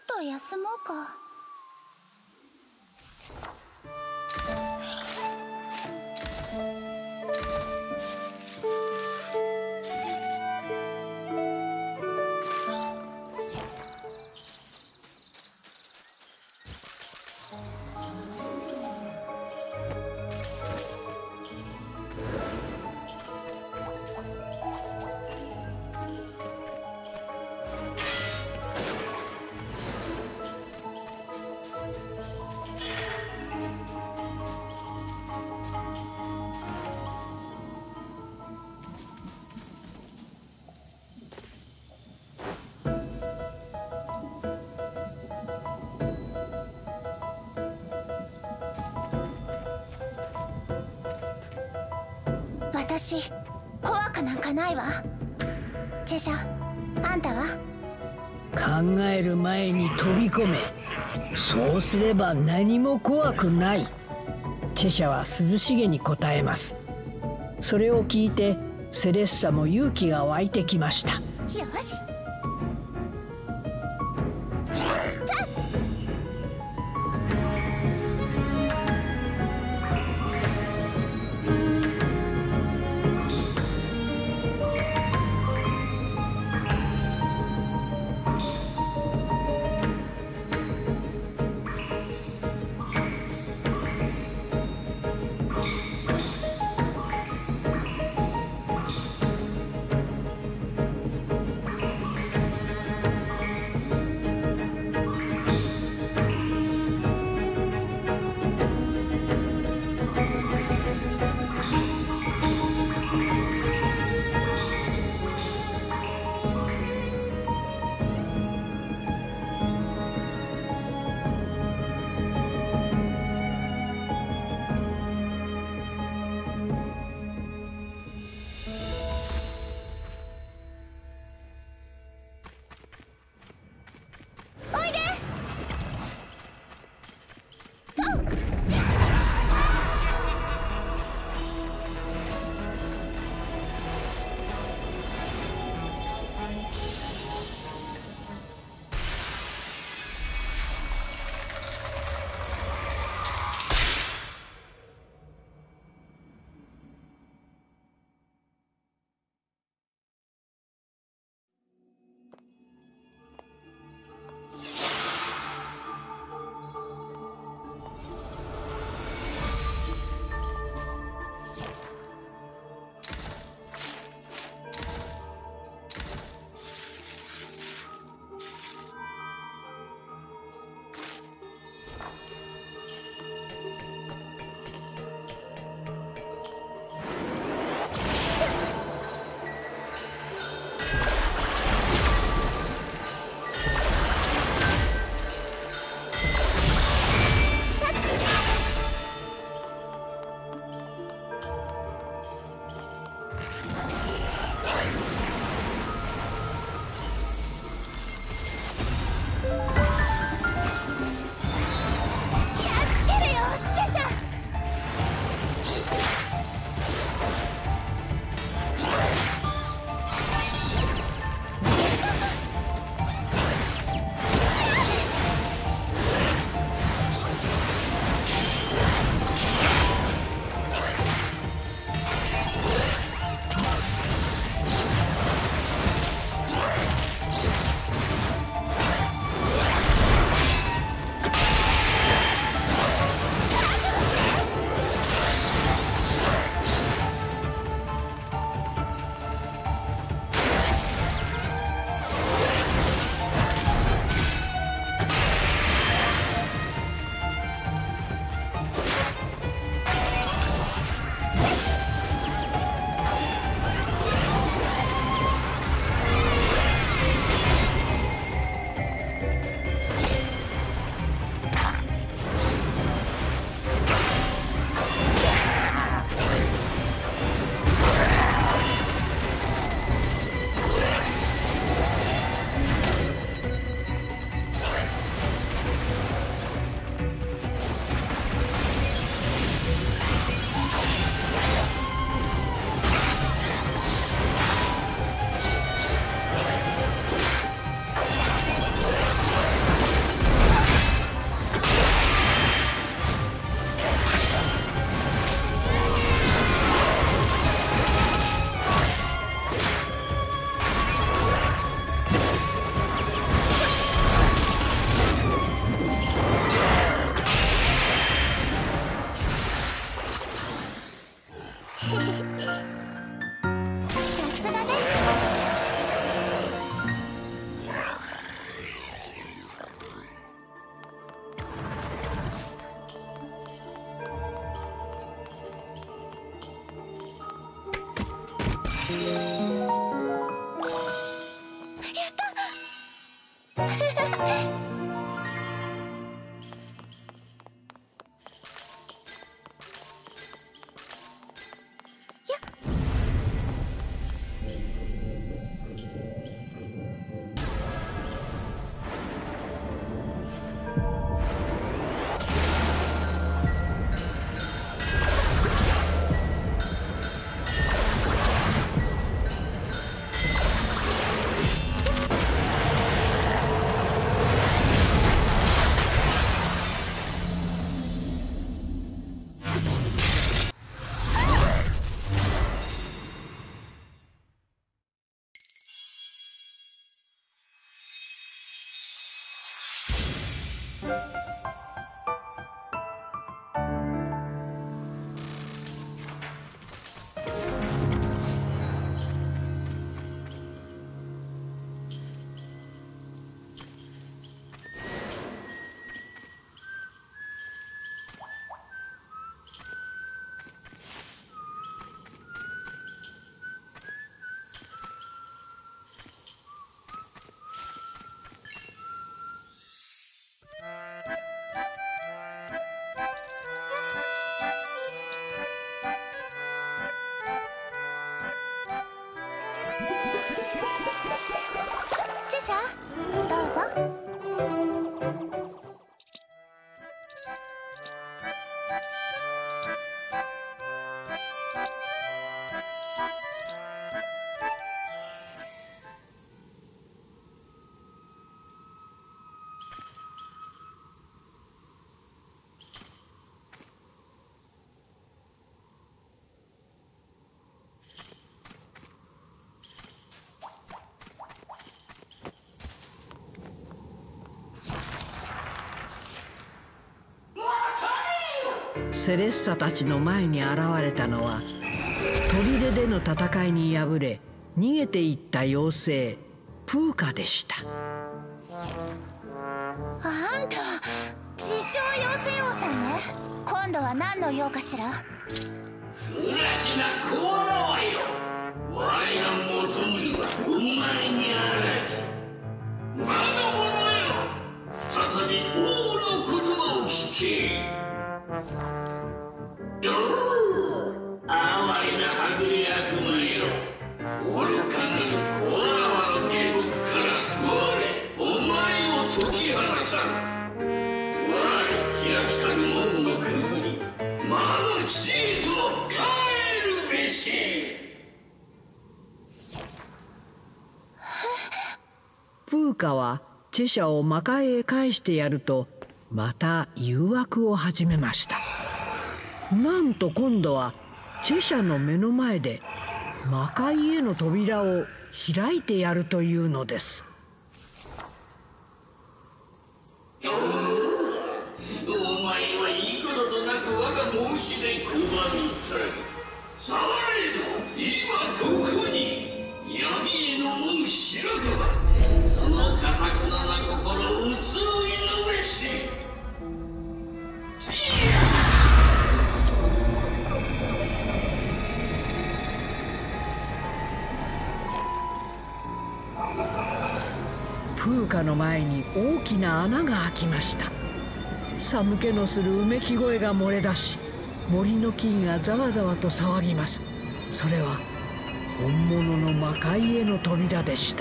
と休もうか。私怖くなんかないわ。チェシャ、あんたは？ 考える前に飛び込め。そうすれば何も怖くない。チェシャは涼しげに答えます。それを聞いてセレッサも勇気が湧いてきました。 よし。 さすがね。チェシャ、どうぞ。 セレッサたちの前に現れたのは砦での戦いに敗れ逃げていった妖精プーカでした。 あんた自称妖精王さんね。今度は何の用かしら。 不埒な子はよ、我が求むにはお前にあらず。我が者よ、再び王の言葉を聞け。哀れなはぐれ悪魔よ、愚かなる小泡の下僕から我、お前を解き放たる。我、開きたる門のくぐり、魔の地へと帰るべし。 プーカはチェシャを魔界へ返してやるとまた誘惑を始めました。なんと今度はチェシャの目の前で魔界への扉を開いてやるというのです。 お前はいくらとなく我が申しで拒みたい。されど今ここに闇への門開かば、その堅くなな心を移ろいのべし。 プーカの前に大きな穴が開きました。寒気のするうめき声が漏れ出し、森の木がざわざわと騒ぎます。それは本物の魔界への扉でした。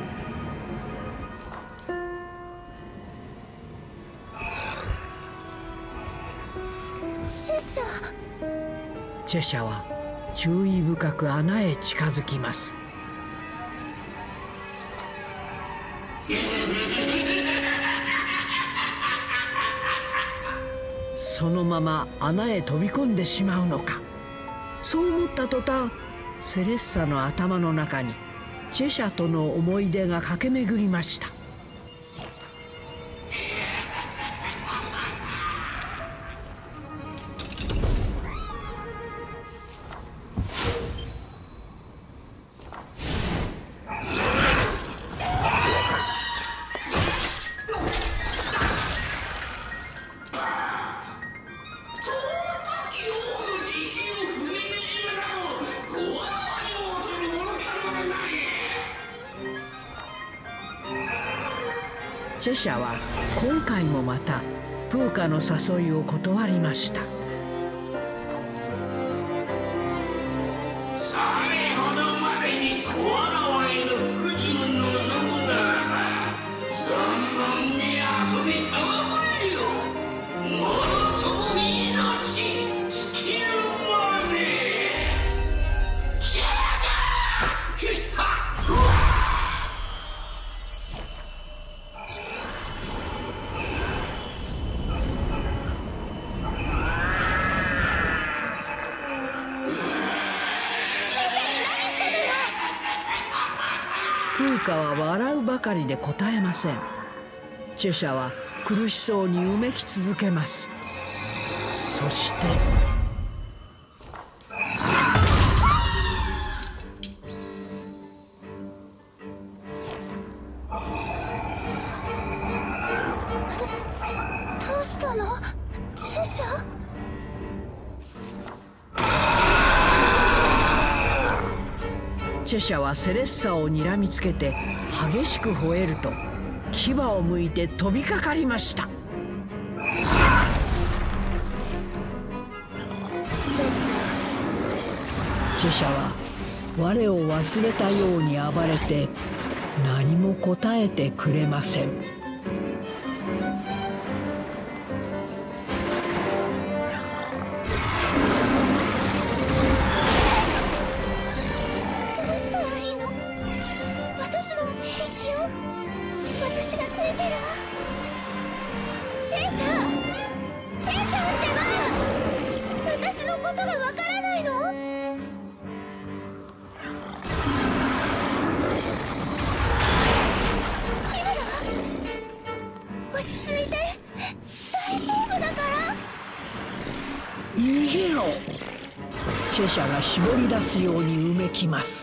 チェシャ。 チェシャは注意深く穴へ近づきます。そのまま穴へ飛び込んでしまうのか。そう思った途端、セレッサの頭の中にチェシャとの思い出が駆け巡りました。 チェシャは今回もまたプーカの誘いを断りました。 それほどまでにコアラワへの福祉を望むならば存分に遊びたまえよ。ものとも命尽きるまで。シャガーヒッハッフー。 プーカは笑うばかりで答えません。チェシャは苦しそうにうめき続けます。そしてどうしたのチェシャ？ チェシャはセレッサをにらみつけて激しく吠えると牙をむいて飛びかかりました。チェシャは我を忘れたように暴れて何も答えてくれません。 どうしたらいいの？私の兵器を私がついてるわ。チェシャってば、私のことがわからないの？今だわ。落ち着いて、大丈夫だから。 逃げろ。チェシャが絞り出すようにうめきます。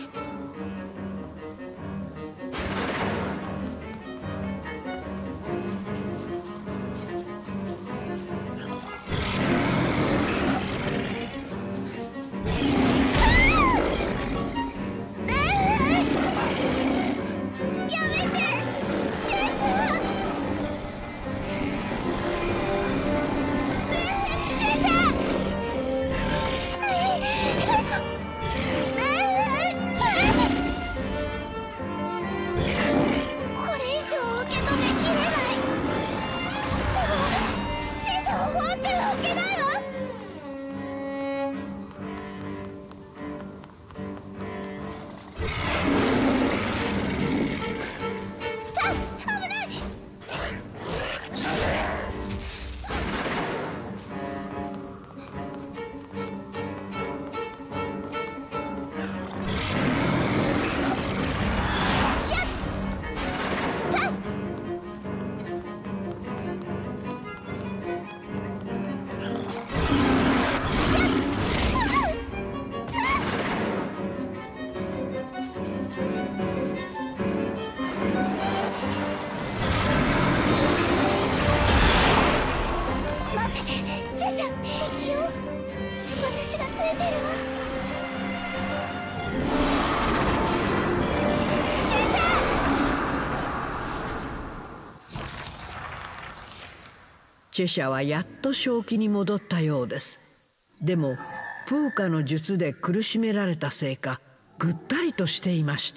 チェシャはやっと正気に戻ったようです。でもプーカの術で苦しめられたせいかぐったりとしていました。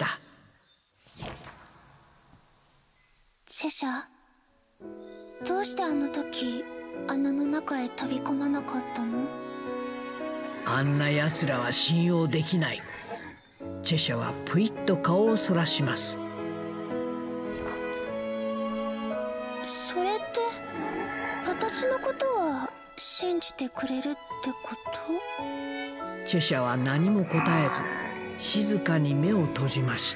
チェシャ、どうしてあの時穴の中へ飛び込まなかったの？ あんなやつらは信用できない。チェシャはぷいっと顔をそらします。 それって私のことは信じてくれるってこと？ チェシャは何も答えず静かに目を閉じました。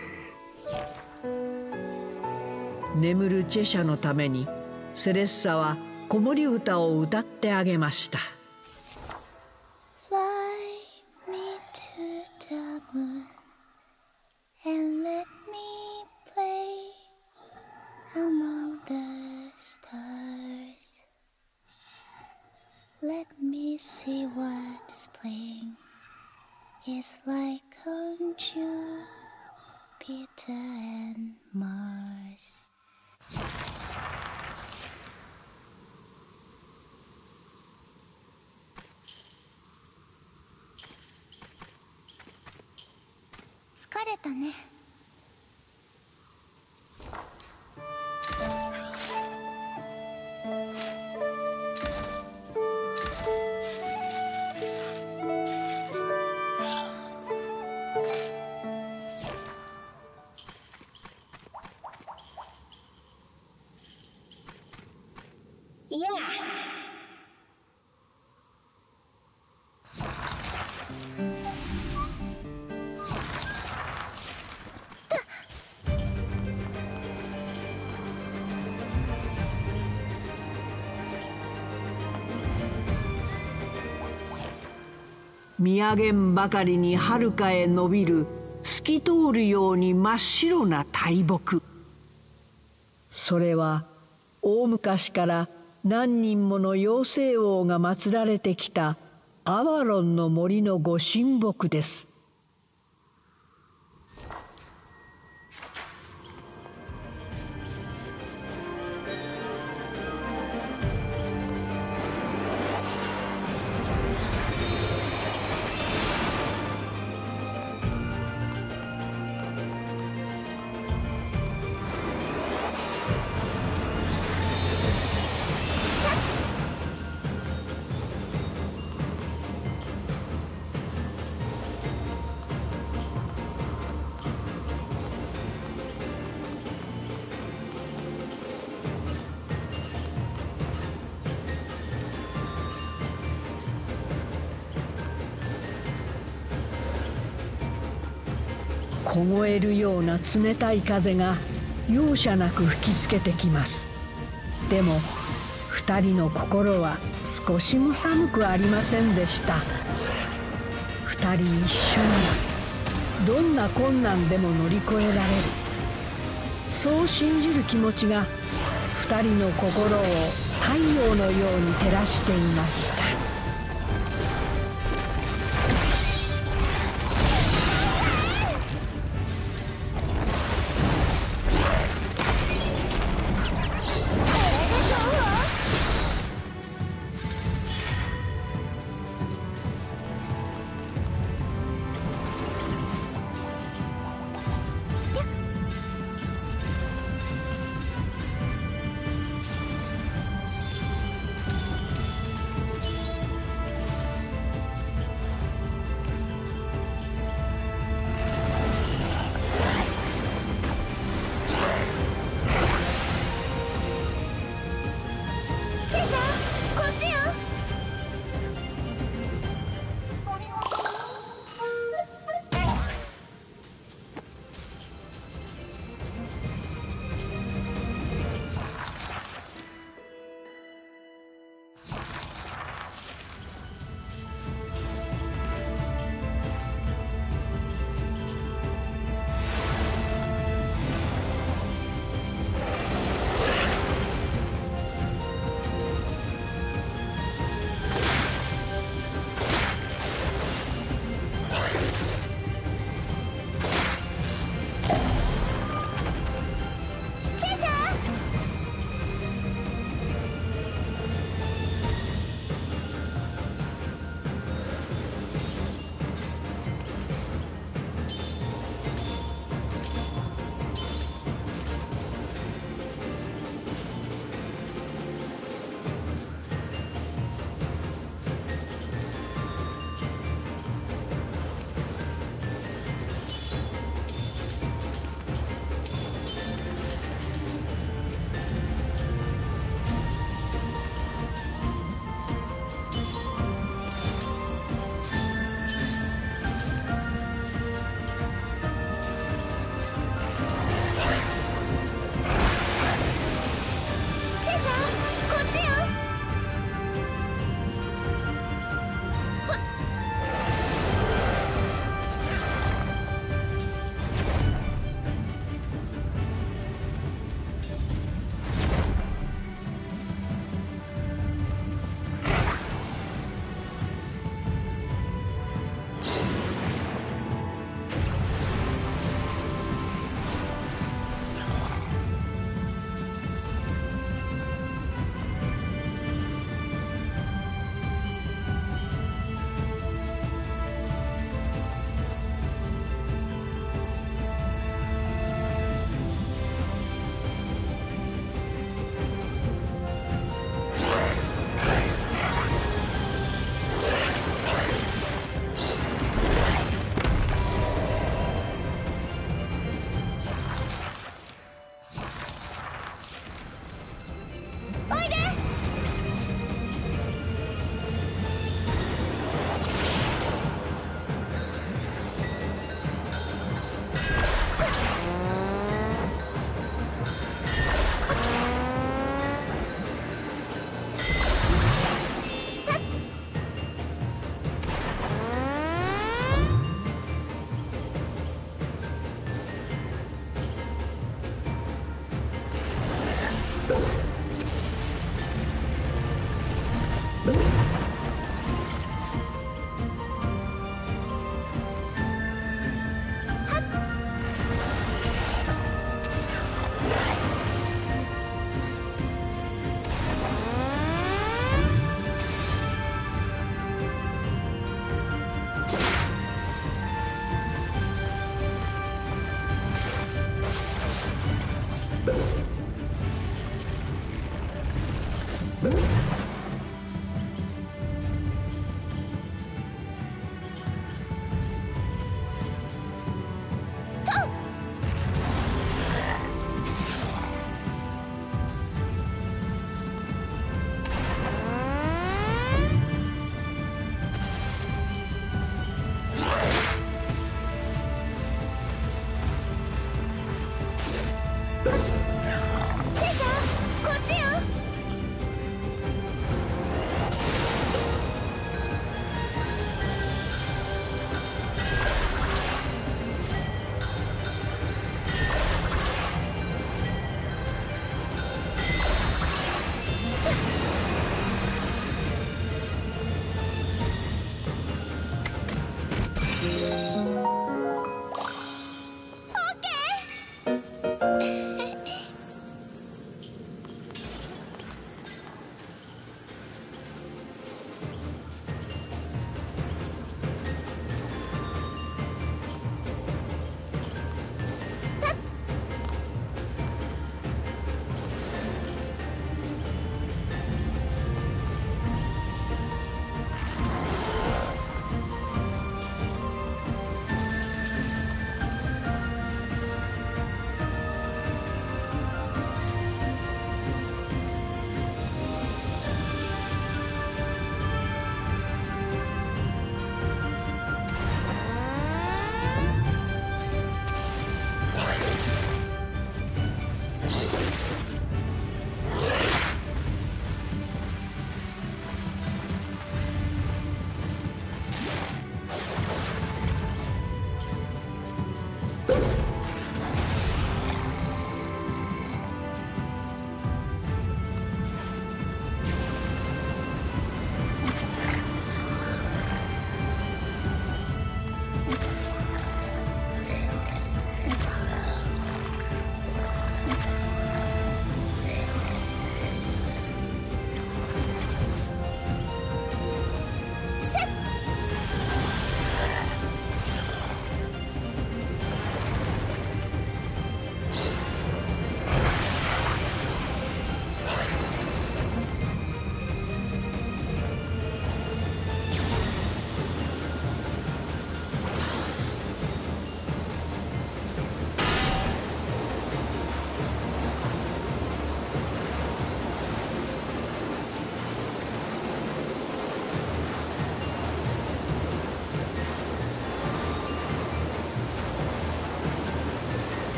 眠るチェシャのためにセレッサは子守歌を歌ってあげました。 Fly me to the moon and let me play among the stars. Let me see what spring is like on Jupiter and Mars. 疲れたね。いや。 見上げんばかりに遥かへ伸びる透き通るように真っ白な大木。それは大昔から何人もの妖精王が祀られてきたアワロンの森のご神木です。凍えるような冷たい風が容赦なく吹きつけてきます。でも二人の心は少しも寒くありませんでした。二人一緒にどんな困難でも乗り越えられる、そう信じる気持ちが二人の心を太陽のように照らしていました。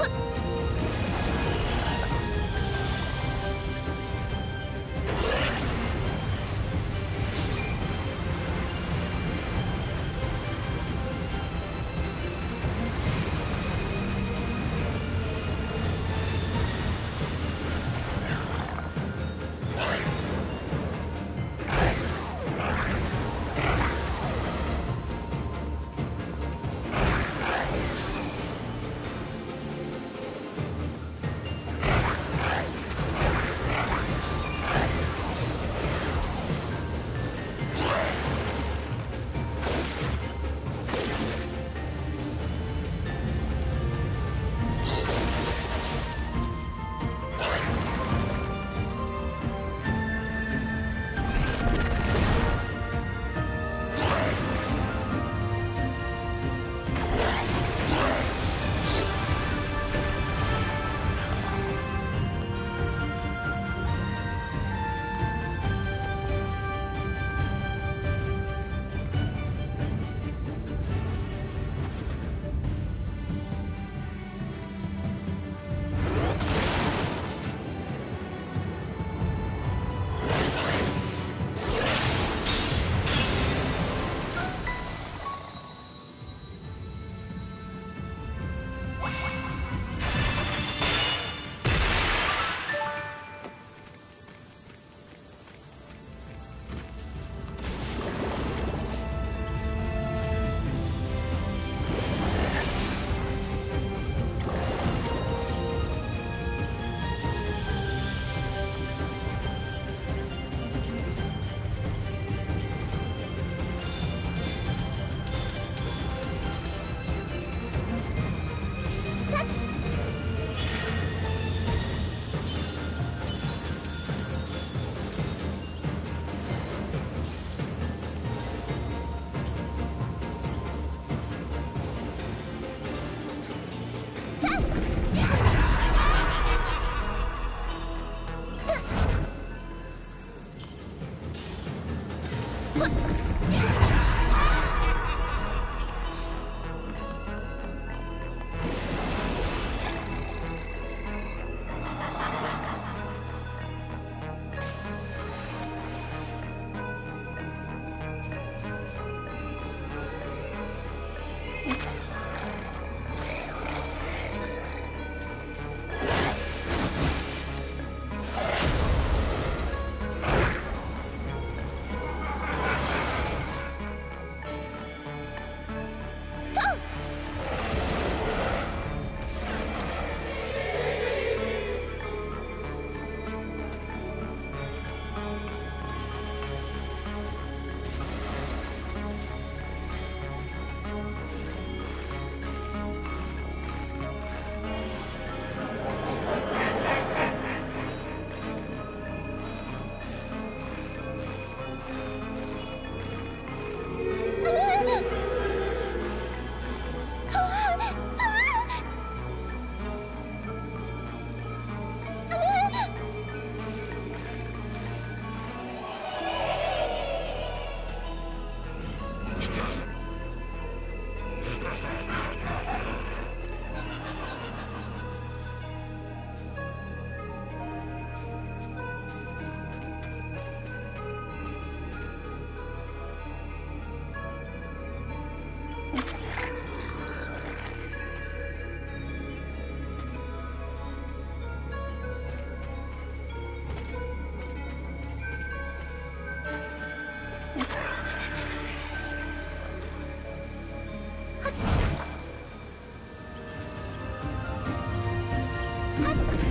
はっ